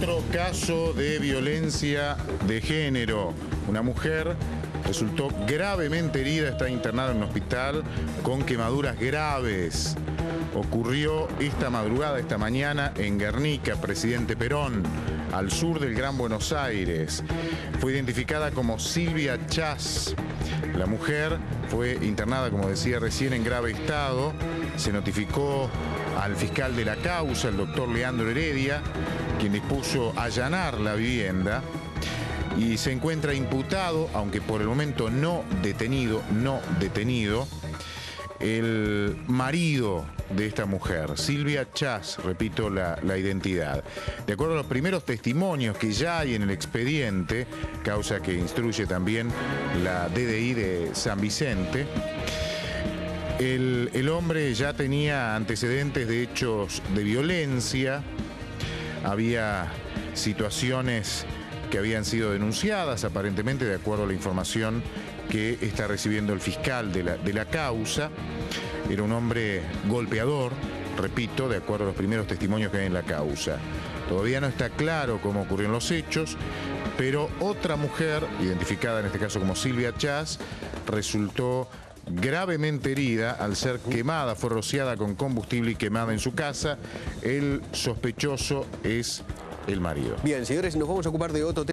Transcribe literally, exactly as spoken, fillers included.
Otro caso de violencia de género. Una mujer resultó gravemente herida, está internada en un hospital con quemaduras graves. Ocurrió esta madrugada, esta mañana, en Guernica, Presidente Perón, al sur del Gran Buenos Aires. Fue identificada como Silvia Chas. La mujer fue internada, como decía recién, en grave estado. Se notificó al fiscal de la causa, el doctor Leandro Heredia, quien dispuso allanar la vivienda. Y se encuentra imputado, aunque por el momento no detenido, no detenido, el marido de esta mujer, Silvia Chas, repito la, la identidad. De acuerdo a los primeros testimonios que ya hay en el expediente, causa que instruye también la D D I de San Vicente, el, el hombre ya tenía antecedentes de hechos de violencia, había situaciones que habían sido denunciadas, aparentemente, de acuerdo a la información que está recibiendo el fiscal de la, de la causa. Era un hombre golpeador, repito, de acuerdo a los primeros testimonios que hay en la causa. Todavía no está claro cómo ocurrieron los hechos, pero otra mujer, identificada en este caso como Silvia Chas, resultó gravemente herida al ser quemada, fue rociada con combustible y quemada en su casa. El sospechoso es el marido. Bien, señores, nos vamos a ocupar de otro tema.